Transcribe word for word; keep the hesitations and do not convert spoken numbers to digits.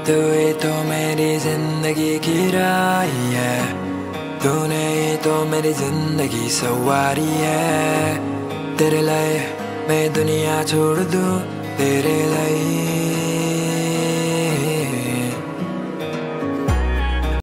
तू ही तो मेरी जिंदगी की राही है, तूने ही तो मेरी जिंदगी सवारी है। तेरे लिए मैं दुनिया छोड़ दूं, तेरे लिए